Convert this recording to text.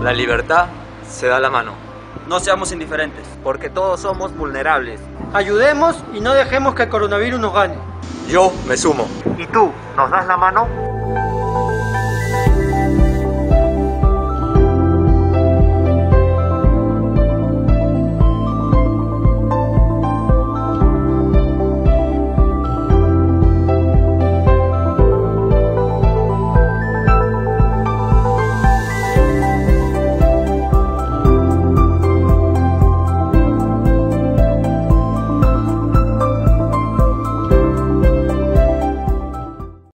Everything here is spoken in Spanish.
La libertad se da la mano. No seamos indiferentes. Porque todos somos vulnerables. Ayudemos y no dejemos que el coronavirus nos gane. Yo me sumo. ¿Y tú, nos das la mano?